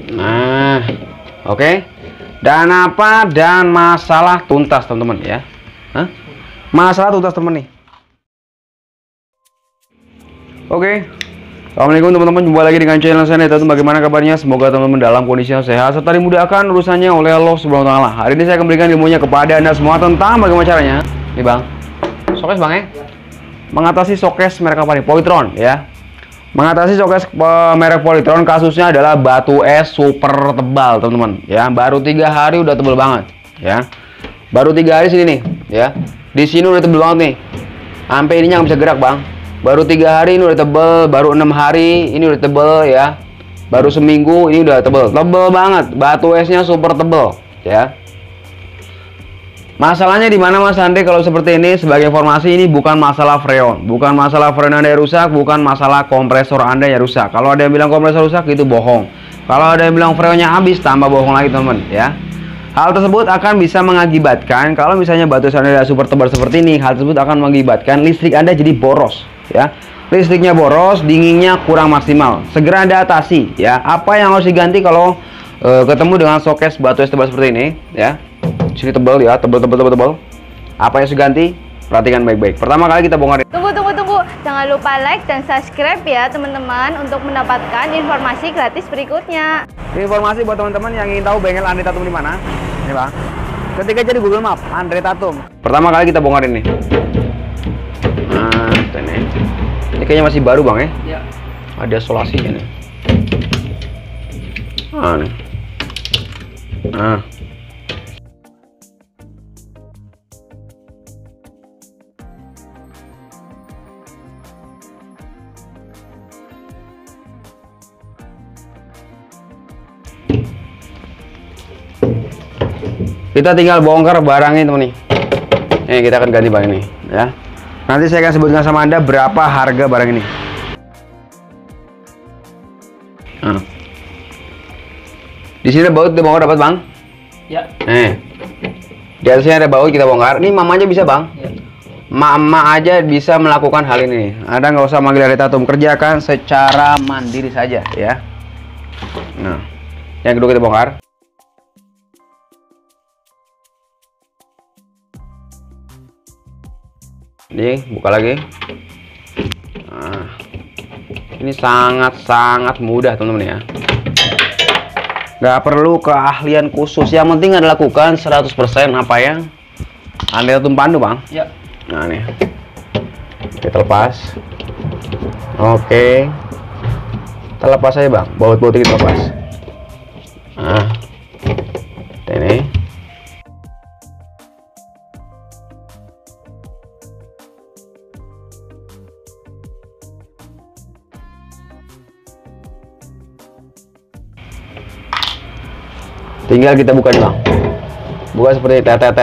Nah, oke. Dan masalah tuntas teman-teman ya. Hah? Masalah tuntas teman nih. Oke. Assalamualaikum teman-teman, jumpa lagi dengan channel saya. Bagaimana kabarnya? Semoga teman-teman dalam kondisi yang sehat serta dimudahkan urusannya oleh Allah Subhanahu wa taala. Hari ini saya akan memberikan ilmunya kepada Anda semua tentang bagaimana caranya. Nih Bang. Showcase Bang ya. Mengatasi showcase merek apa nih? Polytron ya. Mengatasi showcase merek Polytron, kasusnya adalah batu es super tebal teman-teman ya. Baru 3 hari udah tebal banget ya. Baru 3 hari sini nih ya. Di sini udah tebal banget nih. Sampai ininya nggak bisa gerak Bang. Baru 3 hari ini udah tebel, baru 6 hari ini udah tebel ya. Baru seminggu ini udah tebel banget. Batu esnya super tebel ya. Masalahnya di mana Mas Andre kalau seperti ini? Sebagai informasi, ini bukan masalah freon, bukan masalah freon Anda yang rusak, bukan masalah kompresor Anda yang rusak. Kalau ada yang bilang kompresor rusak itu bohong. Kalau ada yang bilang freonnya habis, tambah bohong lagi teman ya. Hal tersebut akan bisa mengakibatkan kalau misalnya batu es Anda super tebal seperti ini, hal tersebut akan mengakibatkan listrik Anda jadi boros ya. Listriknya boros, dinginnya kurang maksimal. Segera Anda atasi ya. Apa yang harus diganti kalau ketemu dengan showcase batu es tebal seperti ini ya. Sini tebal ya, tebal. Apa yang harus diganti? Perhatikan baik-baik. Pertama kali kita bongkar. Tunggu. Jangan lupa like dan subscribe ya teman-teman untuk mendapatkan informasi gratis berikutnya. Informasi buat teman-teman yang ingin tahu bengkel Andre Tatum di mana. Ini Bang. Ketika jadi Google Map Andre Tatum. Pertama kali kita bongkar ini. Nah, ini kayaknya masih baru Bang ya. Iya. Ada solasinya nih. Nih. Nah. Kita tinggal bongkar barangnya teman nih. Nih kita akan ganti barang ini ya. Nanti saya akan sebutkan sama Anda berapa harga barang ini. Nah. Di sini ada baut dibongkar dapat Bang? Ya. Di atasnya ada baut kita bongkar. Ini mama aja bisa Bang? Ya. Mama aja bisa melakukan hal ini. Anda nggak usah manggil Andre Tatum, kerjakan secara mandiri saja ya. Nah, yang kedua kita bongkar. Ini buka lagi. Nah, ini sangat mudah teman-teman ya. Nggak perlu keahlian khusus, yang penting adalah lakukan 100% apa yang Anda Tatum pandu Bang ya. Nah nih kita lepas. Oke, kita lepas aja Bang, baut-baut kita lepas. Nah ini tinggal kita buka nih Bang. Buka seperti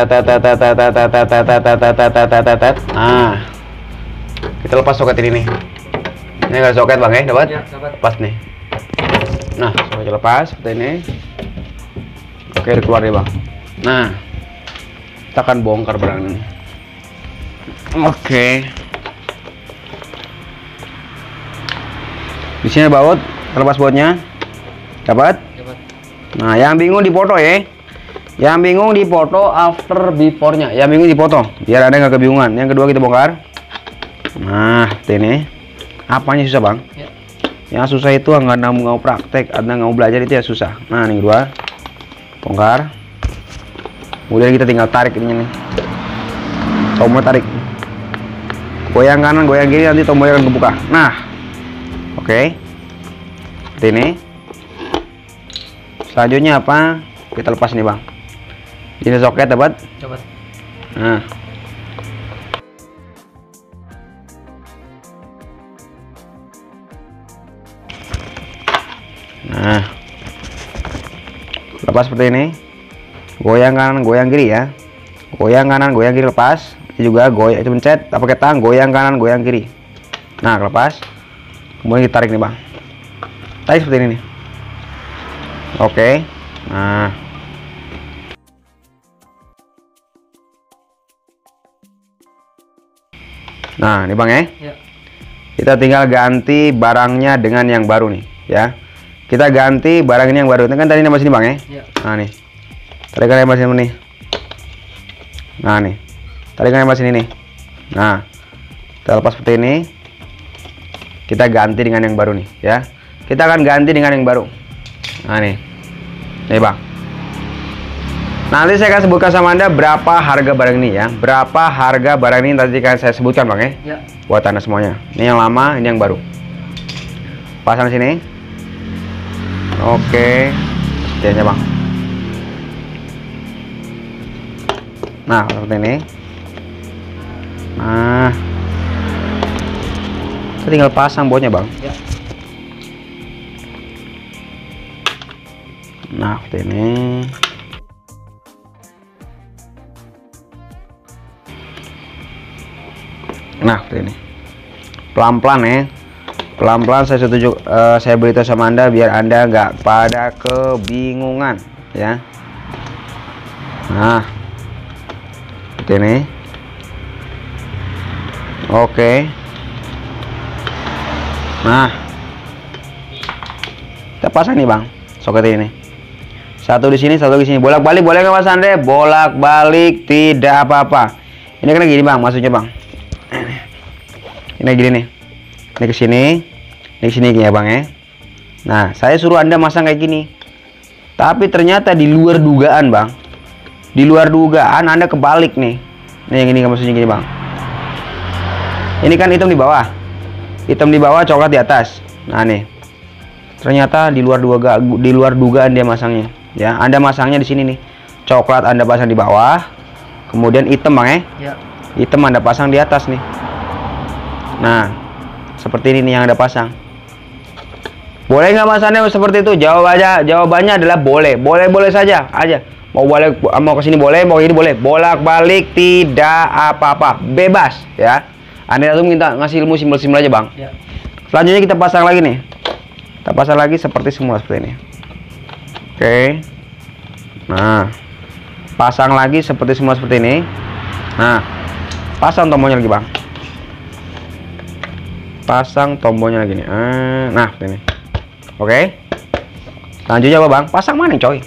nah, kita lepas soket ini nih. Ini ada soket Bang ya, dapat? Ya, lepas nih. Nah, soket lepas seperti ini. Oke, keluar nih Bang. Nah, kita akan bongkar barang ini. Oke. Di sini baut, terlepas bautnya. Dapat? Nah, yang bingung dipoto ya. Yang bingung dipoto after before-nya. Yang bingung dipoto biar ada nggak kebingungan. Yang kedua kita bongkar. Nah, ini. Apanya susah Bang? Ya. Yang susah itu nggak mau praktek, Anda nggak mau belajar itu ya susah. Nah, yang kedua bongkar. Kemudian kita tinggal tarik ininya nih. Tombol tarik. Goyang kanan, goyang kiri, nanti tombolnya akan kebuka. Nah, oke. Seperti ini. Selanjutnya apa? Kita lepas nih Bang. Ini soket dapat? Dapat. Nah. Nah. Lepas seperti ini. Goyang kanan, goyang kiri ya. Goyang kanan, goyang kiri lepas. Ini juga goyang, pencet, pakai tangan, goyang kanan, goyang kiri. Nah, lepas. Kemudian kita tarik nih Bang. Tarik seperti ini nih. Oke. Nah. Nah, ini Bang ya. Ya. Kita tinggal ganti barangnya dengan yang baru nih, ya. Kita ganti barang ini yang baru. Ini kan tadi nembak sini bang ya? Ya. Nah nih, tarikan nembak sini nih. Nah nih, tarikan nembak sini nih. Nah, kita lepas seperti ini. Kita ganti dengan yang baru nih ya. Kita akan ganti dengan yang baru. Nah nih bang. Nanti saya akan sebutkan sama Anda berapa harga barang ini ya. Berapa harga barang ini nanti akan saya sebutkan bang ya. Ya. Buat Anda semuanya. Ini yang lama, ini yang baru. Pasang sini. Oke. Seperti bang. Nah seperti ini. Nah, kita tinggal pasang bautnya bang. Ya. Nah seperti ini. Nah seperti ini. Pelan-pelan ya. Pelan-pelan saya setuju, saya beritahu sama Anda biar Anda nggak pada kebingungan ya. Nah seperti ini. Oke. Nah, kita pasang nih bang, soket ini. Satu di sini, satu di sini. Bolak-balik boleh nggak Mas Andre? Bolak-balik tidak apa-apa. Ini kan gini bang, maksudnya bang. Ini gini nih. Ini ke sini, ini ke sini ya bang ya. Nah, saya suruh Anda masang kayak gini. Tapi ternyata di luar dugaan bang. Di luar dugaan Anda kebalik nih. Ini yang ini maksudnya gini bang. Ini kan hitam di bawah. Hitam di bawah, coklat di atas. Nah nih. Ternyata di luar dugaan dia masangnya. Ya, Anda masangnya di sini nih. Coklat Anda pasang di bawah. Kemudian hitam bang ya. Hitam Anda pasang di atas nih. Nah, seperti ini nih yang Anda pasang. Boleh nggak Mas Anda seperti itu? Jawabannya adalah boleh. Boleh saja aja. Mau ke sini boleh, mau ini boleh. Bolak-balik tidak apa-apa. Bebas ya. Anda tuh minta ngasih ilmu simbol-simbol aja, Bang. Ya. Selanjutnya kita pasang lagi nih. Kita pasang lagi seperti semula seperti ini. Oke. Nah, pasang lagi seperti semula seperti ini. Nah, pasang tombolnya lagi, Bang. Pasang tombolnya lagi nih. Nah, seperti ini. Oke. Lanjutnya apa, Bang? Pasang maning, coy.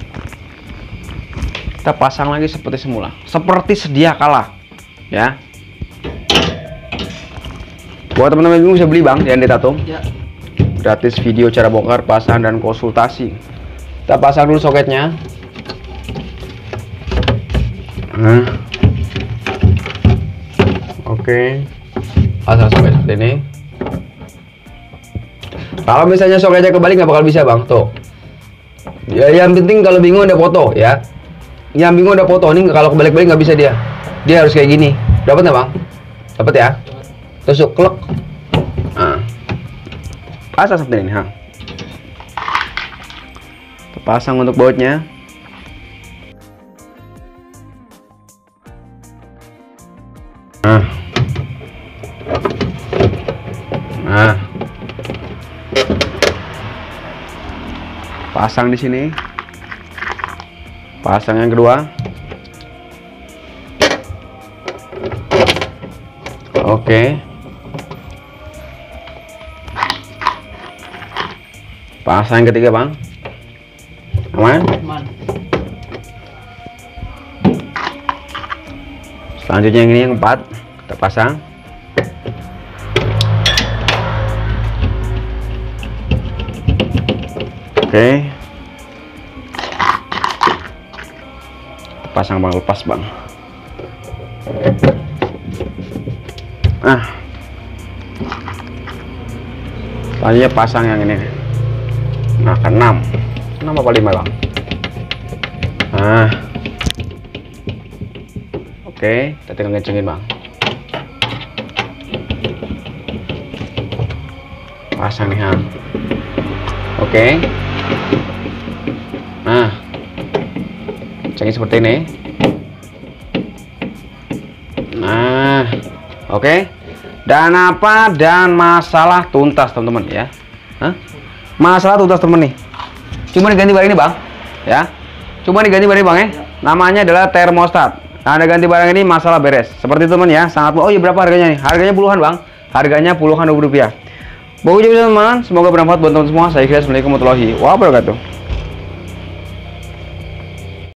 Kita pasang lagi seperti semula. Seperti sedia kala. Ya. Buat teman-teman yang bisa beli bang di Andi Tato. Ya. Gratis video cara bongkar, pasang dan konsultasi. Kita pasang dulu soketnya. Oke. Pasang soket seperti ini. Kalau misalnya soketnya kebalik nggak bakal bisa bang, tuh. Ya yang penting kalau bingung ada foto ya. Yang bingung ada foto, ini kalau kebalik-balik nggak bisa dia. Dia harus kayak gini. Dapat nggak bang? Dapat ya? Tusuk klek. Nah. Pasang seperti ini, Pasang untuk bautnya. Nah. Pasang di sini. Pasang yang kedua. Oke. Pasang yang ketiga, Bang. Aman? Aman. Selanjutnya yang ini yang keempat, kita pasang. Oke. Pasang bang, lepas bang. Selanjutnya pasang yang ini. Nah, ke 6 apa 5 bang? Nah, oke, kita tinggal kencengin bang. Pasang nih, oke. Nah, kencengin seperti ini. Nah, oke. Dan apa? Dan masalah tuntas teman-teman ya. Masalah tuntas temen nih. Cuma diganti barang ini bang, ya. Cuma diganti barang ini bang ya. Namanya adalah termostat. Nah, Anda ganti barang ini masalah beres. Seperti itu teman ya. Sangat. Oh iya, berapa harganya nih? Harganya puluhan bang. Harganya puluhan ribu rupiah. Bagus teman-teman, semoga bermanfaat buat teman semua. Saya kira Assalamualaikum warahmatullahi wabarakatuh.